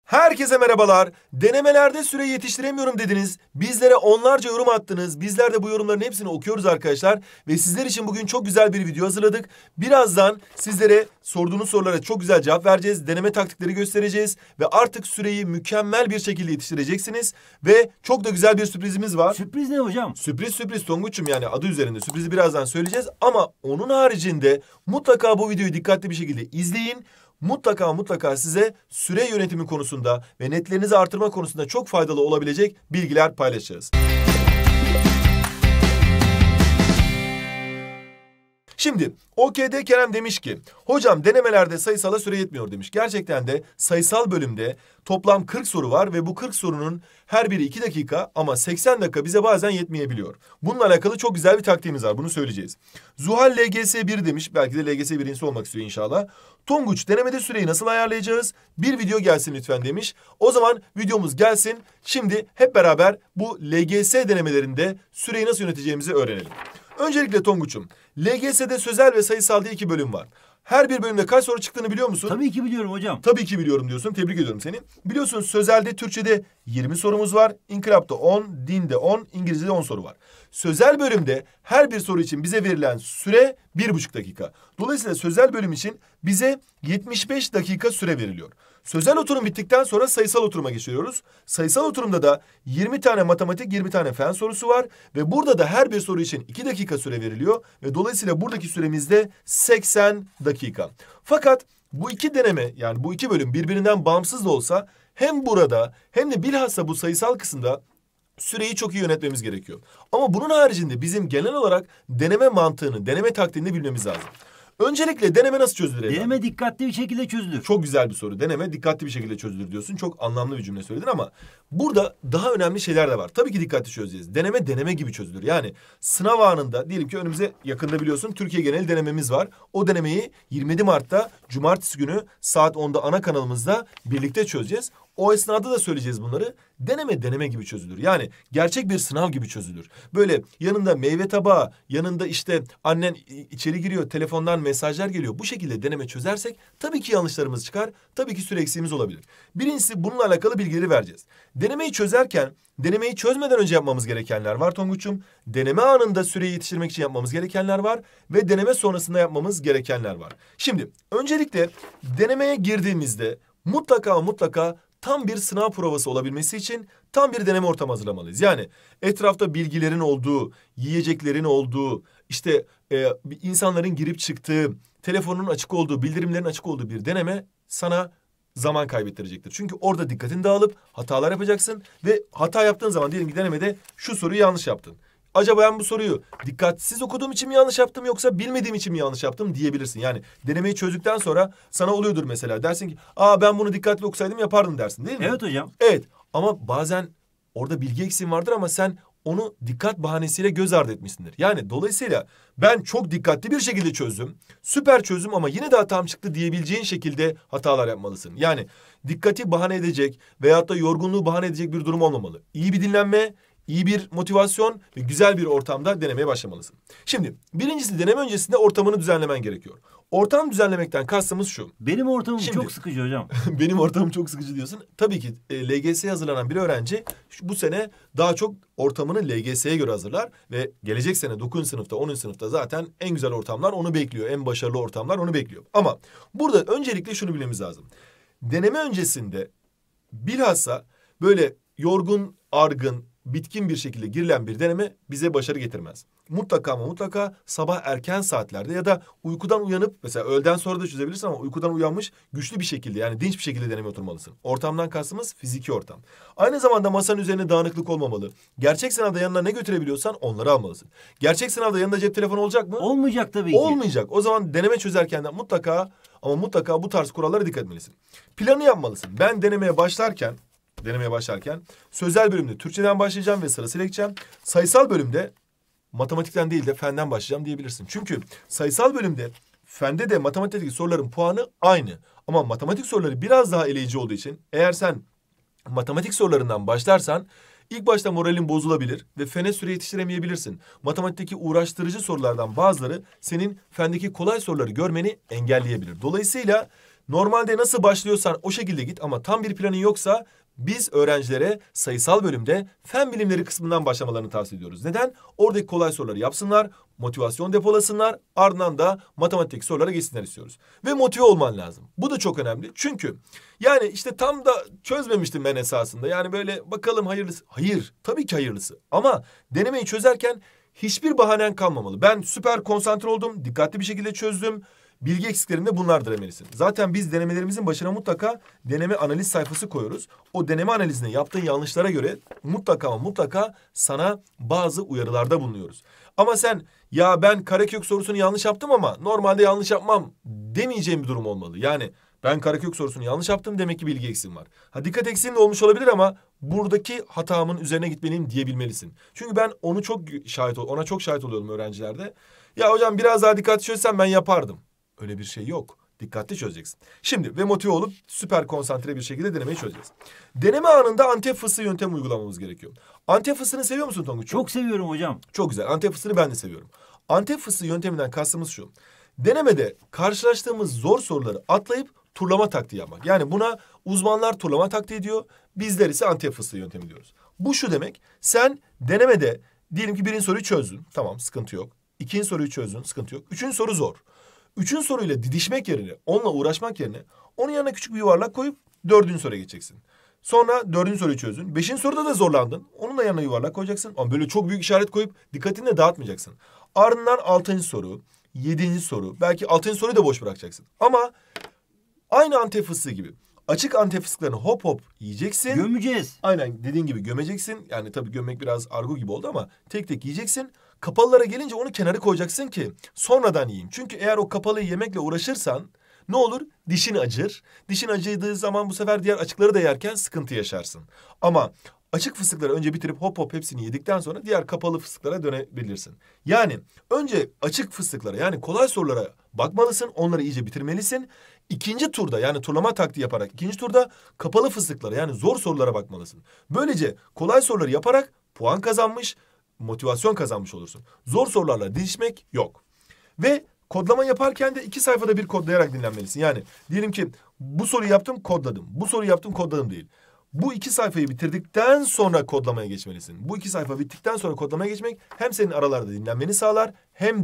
Herkese merhabalar. Denemelerde süre yetiştiremiyorum dediniz. Bizlere onlarca yorum attınız. Bizler de bu yorumların hepsini okuyoruz arkadaşlar. Ve sizler için bugün çok güzel bir video hazırladık. Birazdan sizlere sorduğunuz sorulara çok güzel cevap vereceğiz. Deneme taktikleri göstereceğiz. Ve artık süreyi mükemmel bir şekilde yetiştireceksiniz. Ve çok da güzel bir sürprizimiz var. Sürpriz ne hocam? Sürpriz Tonguç'um, yani adı üzerinde sürprizi birazdan söyleyeceğiz. Ama onun haricinde mutlaka bu videoyu dikkatli bir şekilde izleyin. Mutlaka size süre yönetimi konusunda ve netlerinizi artırma konusunda çok faydalı olabilecek bilgiler paylaşacağız. Şimdi OKD Kerem demiş ki, hocam denemelerde sayısala süre yetmiyor demiş. Gerçekten de sayısal bölümde toplam 40 soru var ve bu 40 sorunun her biri 2 dakika ama 80 dakika bize bazen yetmeyebiliyor. Bununla alakalı çok güzel bir taktiğimiz var, bunu söyleyeceğiz. Zuhal LGS 1 demiş, belki de LGS 1'incisi olmak istiyor inşallah. Tonguç, denemede süreyi nasıl ayarlayacağız? Bir video gelsin lütfen demiş. O zaman videomuz gelsin. Şimdi hep beraber bu LGS denemelerinde süreyi nasıl yöneteceğimizi öğrenelim. Öncelikle Tonguç'um, LGS'de sözel ve sayısal diye 2 bölüm var. Her bir bölümde kaç soru çıktığını biliyor musun? Tabii ki biliyorum hocam. Tabii ki biliyorum diyorsun. Tebrik ediyorum seni. Biliyorsun sözelde Türkçe'de 20 sorumuz var. İnkılap'ta 10, dinde 10, İngilizce'de 10 soru var. Sözel bölümde her bir soru için bize verilen süre 1,5 dakika. Dolayısıyla sözel bölüm için bize 75 dakika süre veriliyor. Sözel oturum bittikten sonra sayısal oturuma geçiyoruz. Sayısal oturumda da 20 tane matematik, 20 tane fen sorusu var. Ve burada da her bir soru için 2 dakika süre veriliyor. Ve dolayısıyla buradaki süremiz de 80 dakika. Fakat bu iki deneme, yani bu iki bölüm birbirinden bağımsız da olsa hem burada hem de bilhassa bu sayısal kısımda süreyi çok iyi yönetmemiz gerekiyor. Ama bunun haricinde bizim genel olarak deneme mantığını, deneme taktiğini bilmemiz lazım. Öncelikle deneme nasıl çözülür Eda? Deneme dikkatli bir şekilde çözülür. Çok güzel bir soru. Deneme dikkatli bir şekilde çözülür diyorsun. Çok anlamlı bir cümle söyledin ama burada daha önemli şeyler de var. Tabii ki dikkatli çözeceğiz. Deneme gibi çözülür. Yani sınav anında diyelim ki önümüze yakında biliyorsun Türkiye genel denememiz var. O denemeyi 27 Mart'ta Cumartesi günü saat 10'da ana kanalımızda birlikte çözeceğiz. O esnada da söyleyeceğiz bunları. Deneme gibi çözülür. Yani gerçek bir sınav gibi çözülür. Böyle yanında meyve tabağı, yanında işte annen içeri giriyor, telefondan mesajlar geliyor. Bu şekilde deneme çözersek tabii ki yanlışlarımız çıkar. Tabii ki süre eksiğimiz olabilir. Birincisi bununla alakalı bilgileri vereceğiz. Denemeyi çözerken denemeyi çözmeden önce yapmamız gerekenler var Tonguç'um. Deneme anında süreyi yetiştirmek için yapmamız gerekenler var. Ve deneme sonrasında yapmamız gerekenler var. Şimdi öncelikle denemeye girdiğimizde mutlaka tam bir sınav provası olabilmesi için tam bir deneme ortamı hazırlamalıyız. Yani etrafta bilgilerin olduğu, yiyeceklerin olduğu, işte insanların girip çıktığı, telefonun açık olduğu, bildirimlerin açık olduğu bir deneme sana zaman kaybettirecektir. Çünkü orada dikkatin dağılıp hatalar yapacaksın ve hata yaptığın zaman diyelim ki denemede şu soruyu yanlış yaptın. Acaba ben bu soruyu dikkatsiz okuduğum için mi yanlış yaptım yoksa bilmediğim için mi yanlış yaptım diyebilirsin. Yani denemeyi çözdükten sonra sana oluyordur mesela. Dersin ki ben bunu dikkatli okusaydım yapardım dersin, değil mi? Evet hocam. Evet, ama bazen orada bilgi eksiğin vardır ama sen onu dikkat bahanesiyle göz ardı etmişsindir. Yani dolayısıyla ben çok dikkatli bir şekilde çözdüm. Süper çözdüm ama yine de hatam çıktı diyebileceğin şekilde hatalar yapmalısın. Yani dikkati bahane edecek veyahut da yorgunluğu bahane edecek bir durum olmamalı. İyi bir dinlenme, İyi bir motivasyon ve güzel bir ortamda denemeye başlamalısın. Şimdi birincisi deneme öncesinde ortamını düzenlemen gerekiyor. Ortam düzenlemekten kastımız şu. Benim ortamım çok sıkıcı hocam. Benim ortamım çok sıkıcı diyorsun. Tabii ki LGS'ye hazırlanan bir öğrenci bu sene daha çok ortamını LGS'ye göre hazırlar. Ve gelecek sene 9. sınıfta 10. sınıfta zaten en güzel ortamlar onu bekliyor. En başarılı ortamlar onu bekliyor. Ama burada öncelikle şunu bilmemiz lazım. Deneme öncesinde bilhassa böyle yorgun, argın, bitkin bir şekilde girilen bir deneme bize başarı getirmez. Mutlaka sabah erken saatlerde ya da uykudan uyanıp mesela öğleden sonra da çözebilirsin ama uykudan uyanmış güçlü bir şekilde yani dinç bir şekilde deneme oturmalısın. Ortamdan kastımız fiziki ortam. Aynı zamanda masanın üzerine dağınıklık olmamalı. Gerçek sınavda yanına ne götürebiliyorsan onları almalısın. Gerçek sınavda yanında cep telefonu olacak mı? Olmayacak tabii ki. Olmayacak. O zaman deneme çözerken de mutlaka bu tarz kurallara dikkat etmelisin. Planı yapmalısın. Ben denemeye başlarken sözel bölümde Türkçeden başlayacağım ve sırasıyla gideceğim. Sayısal bölümde matematikten değil de fenden başlayacağım diyebilirsin. Çünkü sayısal bölümde fende de matematikteki soruların puanı aynı. Ama matematik soruları biraz daha eleyici olduğu için eğer sen matematik sorularından başlarsan ilk başta moralin bozulabilir ve fene süre yetiştiremeyebilirsin. Matematikteki uğraştırıcı sorulardan bazıları senin fendeki kolay soruları görmeni engelleyebilir. Dolayısıyla Normalde nasıl başlıyorsan o şekilde git ama tam bir planın yoksa biz öğrencilere sayısal bölümde fen bilimleri kısmından başlamalarını tavsiye ediyoruz. Neden? Oradaki kolay soruları yapsınlar, motivasyon depolasınlar, ardından da matematik sorulara geçsinler istiyoruz. Ve motive olman lazım. Bu da çok önemli. Çünkü yani işte tam da çözmemiştim ben esasında. Yani böyle bakalım hayırlısı. Hayır, tabii ki hayırlısı. Ama denemeyi çözerken hiçbir bahanen kalmamalı. Ben süper konsantre oldum, dikkatli bir şekilde çözdüm. Bilgi eksiklerimde bunlardır demelisin. Zaten biz denemelerimizin başına mutlaka deneme analiz sayfası koyuyoruz. O deneme analizinde yaptığın yanlışlara göre mutlaka ama mutlaka sana bazı uyarılarda bulunuyoruz. Ama sen ya ben karekök sorusunu yanlış yaptım ama normalde yanlış yapmam demeyeceğim bir durum olmalı. Yani ben karekök sorusunu yanlış yaptım demek ki bilgi eksiğim var. Ha dikkat eksiğim de olmuş olabilir ama buradaki hatamın üzerine gitmeliyim diyebilmelisin. Çünkü ben ona çok şahit oluyorum öğrencilerde. Ya hocam biraz daha dikkatli çözsem ben yapardım. Öyle bir şey yok. Dikkatli çözeceksin. Şimdi ve motive olup süper konsantre bir şekilde denemeyi çözeceğiz. Deneme anında Antep fıstığı yöntemi uygulamamız gerekiyor. Antep fıstığını seviyor musun Tonguç? Çok seviyorum hocam. Çok güzel. Antep fıstığını ben de seviyorum. Antep fıstığı yönteminden kastımız şu. Denemede karşılaştığımız zor soruları atlayıp turlama taktiği yapmak. Yani buna uzmanlar turlama taktiği diyor. Bizler ise Antep fıstığı yöntemi diyoruz. Bu şu demek. Sen denemede diyelim ki birinci soruyu çözdün. Tamam, sıkıntı yok. İkinci soruyu çözdün, sıkıntı yok. Üçüncü soru zor. Üçüncü soruyla didişmek yerine, onunla uğraşmak yerine onun yanına küçük bir yuvarlak koyup dördüncü soruya geçeceksin. Sonra dördüncü soruyu çözdün. Beşinci soruda da zorlandın. Onun da yanına yuvarlak koyacaksın. Ama böyle çok büyük işaret koyup dikkatini de dağıtmayacaksın. Ardından altıncı soru, yedinci soru, belki altıncı soruyu da boş bırakacaksın. Ama aynı Antep fıstığı gibi. Açık Antep fıstıklarını hop hop yiyeceksin. Gömeceğiz. Aynen dediğin gibi gömeceksin. Yani tabii gömmek biraz argo gibi oldu ama tek tek yiyeceksin. Kapalılara gelince onu kenara koyacaksın ki sonradan yiyeyim. Çünkü eğer o kapalıyı yemekle uğraşırsan ne olur? Dişin acır. Dişin acıdığı zaman bu sefer diğer açıkları da yerken sıkıntı yaşarsın. Ama açık fıstıkları önce bitirip hop hop hepsini yedikten sonra diğer kapalı fıstıklara dönebilirsin. Yani önce açık fıstıklara yani kolay sorulara bakmalısın. Onları iyice bitirmelisin. İkinci turda yani turlama taktiği yaparak ikinci turda kapalı fıstıklara yani zor sorulara bakmalısın. Böylece kolay soruları yaparak puan kazanmış, motivasyon kazanmış olursun. Zor sorularla didişmek yok. Ve kodlama yaparken de 2 sayfada bir kodlayarak dinlenmelisin. Yani diyelim ki bu soruyu yaptım kodladım. Bu soruyu yaptım kodladım değil. Bu 2 sayfayı bitirdikten sonra kodlamaya geçmelisin. Bu 2 sayfa bittikten sonra kodlamaya geçmek hem senin aralarda dinlenmeni sağlar hem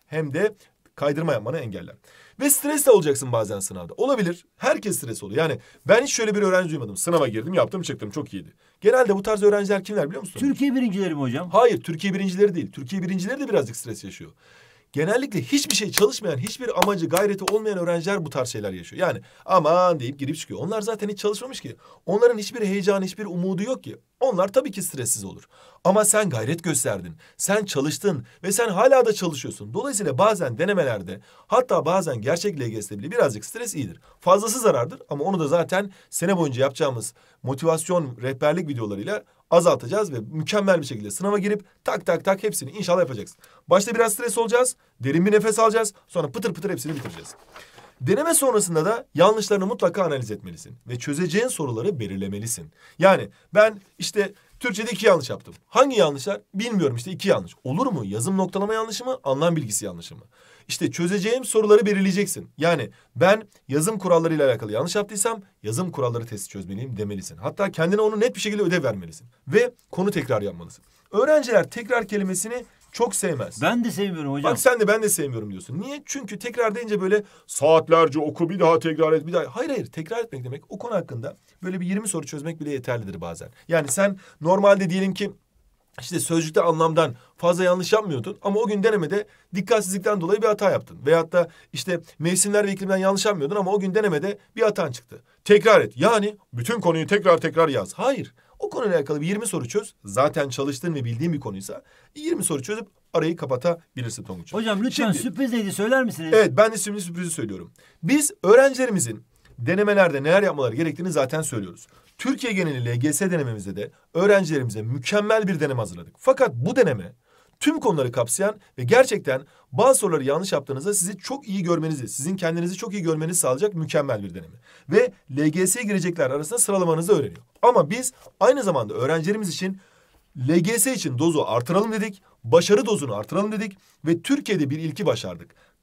de kaydırma yapmanı engeller. Ve stres de olacaksın bazen sınavda. Olabilir. Herkes stres oluyor. Yani ben hiç şöyle bir öğrenci duymadım. Sınava girdim, yaptım, çıktım. Çok iyiydi. Genelde bu tarz öğrenciler kimler biliyor musun? Türkiye birincileri mi hocam? Hayır, Türkiye birincileri değil. Türkiye birincileri de birazcık stres yaşıyor. Genellikle hiçbir şey çalışmayan, hiçbir amacı, gayreti olmayan öğrenciler bu tarz şeyler yaşıyor. Yani aman deyip girip çıkıyor. Onlar zaten hiç çalışmamış ki. Onların hiçbir heyecanı, hiçbir umudu yok ki. Onlar tabii ki stressiz olur. Ama sen gayret gösterdin, sen çalıştın ve sen hala da çalışıyorsun. Dolayısıyla bazen denemelerde, hatta bazen gerçek LGS'de bile birazcık stres iyidir. Fazlası zarardır ama onu da zaten sene boyunca yapacağımız motivasyon, rehberlik videolarıyla azaltacağız ve mükemmel bir şekilde sınava girip tak tak tak hepsini inşallah yapacaksın. Başta biraz stres olacağız, derin bir nefes alacağız, sonra pıtır pıtır hepsini bitireceğiz. Deneme sonrasında da yanlışlarını mutlaka analiz etmelisin ve çözeceğin soruları belirlemelisin. Yani ben işte Türkçe'de 2 yanlış yaptım. Hangi yanlışlar? Bilmiyorum işte 2 yanlış. Olur mu? Yazım noktalama yanlışı mı? Anlam bilgisi yanlışı mı? İşte çözeceğim soruları belirleyeceksin. Yani ben yazım kurallarıyla alakalı yanlış yaptıysam yazım kuralları testi çözmeliyim demelisin. Hatta kendine onu net bir şekilde ödev vermelisin. Ve konu tekrar yapmalısın. Öğrenciler tekrar kelimesini çok sevmez. Ben de sevmiyorum hocam. Bak sen de ben de sevmiyorum diyorsun. Niye? Çünkü tekrar deyince böyle saatlerce oku bir daha tekrar et bir daha. Hayır tekrar etmek demek o konu hakkında böyle bir 20 soru çözmek bile yeterlidir bazen. Yani sen normalde diyelim ki işte sözcükte anlamdan fazla yanlış yapmıyordun ama o gün denemede dikkatsizlikten dolayı bir hata yaptın. Veyahut da işte mevsimler ve iklimden yanlış yapmıyordun ama o gün denemede bir hatan çıktı. Tekrar et. Yani bütün konuyu tekrar yaz. Hayır. O konuyla alakalı bir 20 soru çöz. Zaten çalıştığın ve bildiğin bir konuysa 20 soru çözüp arayı kapatabilirsin Tonguç. Hocam lütfen sürpriz neydi söyler misiniz? Evet ben de şimdi sürprizi söylüyorum. Biz öğrencilerimizin denemelerde neler yapmaları gerektiğini zaten söylüyoruz. Türkiye geneli LGS denememizde de öğrencilerimize mükemmel bir deneme hazırladık. Fakat bu deneme tüm konuları kapsayan ve gerçekten bazı soruları yanlış yaptığınızda sizi çok iyi görmenizi, sizin kendinizi çok iyi görmenizi sağlayacak mükemmel bir deneme. Ve LGS'ye girecekler arasında sıralamanızı öğreniyor. Ama biz aynı zamanda öğrencilerimiz için LGS için dozu artıralım dedik, başarı dozunu artıralım dedik ve Türkiye'de bir ilki başardık.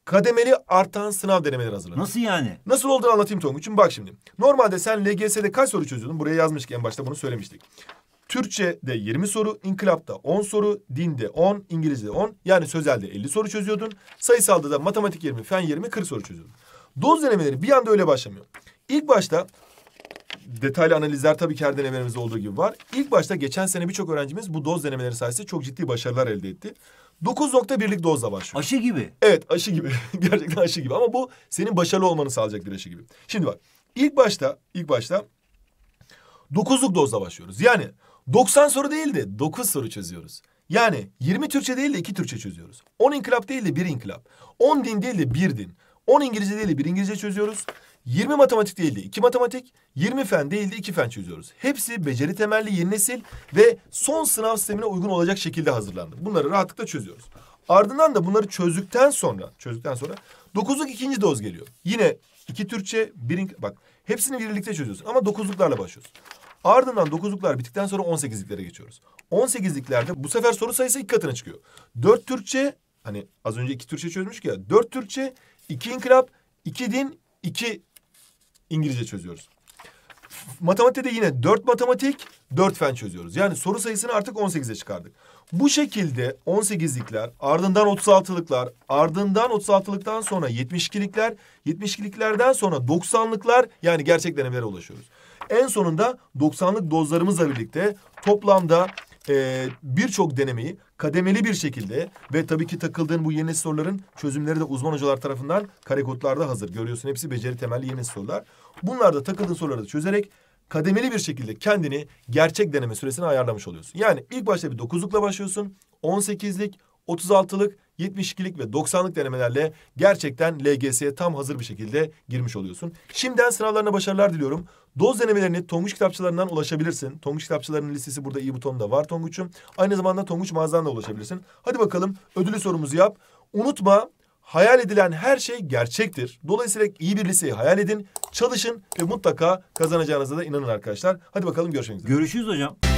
kademeli artan sınav denemeleri hazırladık. Nasıl yani? Nasıl olduğunu anlatayım Tonguç'um. Bak şimdi. Normalde sen LGS'de kaç soru çözüyordun? Buraya yazmıştık, en başta bunu söylemiştik. Türkçe'de 20 soru, inkılapta 10 soru, dinde 10, İngilizce'de 10. Yani sözelde 50 soru çözüyordun. Sayısalda da matematik 20, fen 20, 40 soru çözüyordun. Doz denemeleri bir anda öyle başlamıyor. İlk başta detaylı analizler tabii ki her denemelerimizde olduğu gibi var. İlk başta geçen sene birçok öğrencimiz bu doz denemeleri sayesinde çok ciddi başarılar elde etti. 9.1'lik dozla başlıyor. Aşı gibi. Evet, aşı gibi. Gerçekten aşı gibi. Ama bu senin başarılı olmanı sağlayacak bir aşı gibi. Şimdi bak, ilk başta 9'luk dozla başlıyoruz. Yani 90 soru değil de 9 soru çözüyoruz. Yani 20 Türkçe değil de 2 Türkçe çözüyoruz. 10 inkılap değil de 1 inkılap. 10 din değil de 1 din. 10 İngilizce değil de 1 İngilizce çözüyoruz. 20 matematik değil de 2 matematik, 20 fen değil de 2 fen çözüyoruz. Hepsi beceri temelli, yeni nesil ve son sınav sistemine uygun olacak şekilde hazırlandı. Bunları rahatlıkla çözüyoruz. Ardından da bunları çözdükten sonra 9'luk ikinci doz geliyor. Yine 2 Türkçe, 1 bak hepsini birlikte çözüyorsun ama 9'luklarla başlıyorsun. Ardından 9'luklar bittikten sonra 18'liklere geçiyoruz. 18'liklerde bu sefer soru sayısı 2 katına çıkıyor. 4 Türkçe, hani az önce 2 Türkçe çözmüştük ya. 4 Türkçe, 2 inkılap, 2 din, 2 İngilizce çözüyoruz. Matematikte de yine 4 matematik, 4 fen çözüyoruz. Yani soru sayısını artık 18'e çıkardık. Bu şekilde 18'likler, ardından 36'lıklar, ardından 36'lıktan sonra 72'likler, 72'liklerden sonra 90'lıklar, yani gerçek denemelere ulaşıyoruz. En sonunda 90'lık dozlarımızla birlikte toplamda birçok denemeyi kademeli bir şekilde ve tabii ki takıldığın bu yeni nesil soruların çözümleri de uzman hocalar tarafından kare kodlarda hazır. Görüyorsun, hepsi beceri temelli yeni nesil sorular. Bunlar da takıldığın soruları da çözerek kademeli bir şekilde kendini gerçek deneme süresine ayarlamış oluyorsun. Yani ilk başta bir 9'lukla başlıyorsun. 18'lik, 36'lık, 72'lik ve 90'lık denemelerle gerçekten LGS'ye tam hazır bir şekilde girmiş oluyorsun. Şimdiden sınavlarına başarılar diliyorum. Doz denemelerini Tonguç kitapçılarından ulaşabilirsin. Tonguç kitapçılarının listesi burada i butonunda var Tonguç'um. Aynı zamanda Tonguç mağazadan da ulaşabilirsin. Hadi bakalım, ödüllü sorumuzu yap. Unutma, hayal edilen her şey gerçektir. Dolayısıyla iyi bir liseyi hayal edin, çalışın ve mutlaka kazanacağınıza da inanın arkadaşlar. Hadi bakalım, görüşmek üzere. Görüşürüz hocam.